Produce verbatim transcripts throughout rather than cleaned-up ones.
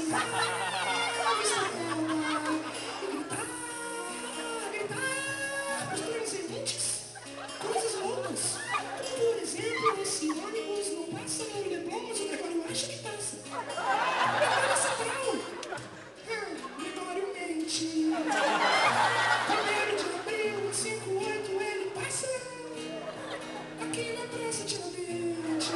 sentar, avistar ela e gritar, gritar pros transeuntes coisas loucas. Por exemplo, esse ônibus não passa no Leblon, mas o Gregório acha que passa. Gregório Central. Ah, Gregório mente. Primeiro de abril, cinco oito, ele passa aqui na Praça Tiradentes.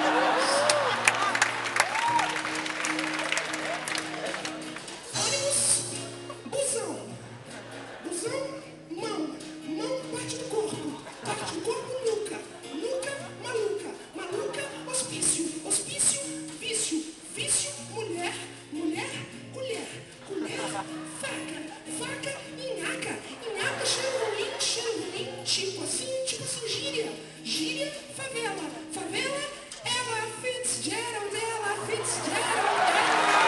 Ônibus, busão. Busão, mão. Mão, parte do corpo. Parte do corpo, nuca. Nuca, maluca. Maluca, hospício. Hospício, vício. Vício, mulher. Mulher, colher. Colher, faca. Faca, nhaca. Nhaca, cheiro ruim. Cheiro ruim, tipo assim, tipo assim, gíria. Gíria, favela. Favela, Ella Fitzgerald. Ella Fitzgerald.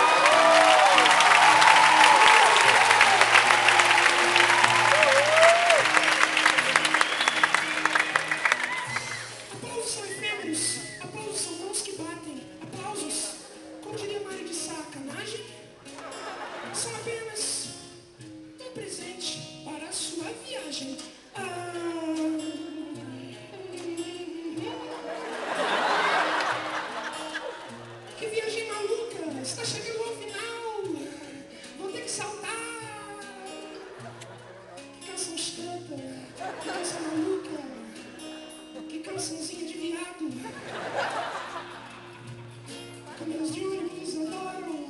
Aplausos são efêmeros. Aplausos são mãos que batem. Aplausos, como diria Mário de sacanagem, são apenas um presente para a sua viagem. Ah, que viagem maluca! Está chegando ao final! Vou ter que saltar! Que canção chata! Que canção maluca! Que cançãozinha de viado! Caminhos de ônibus adoram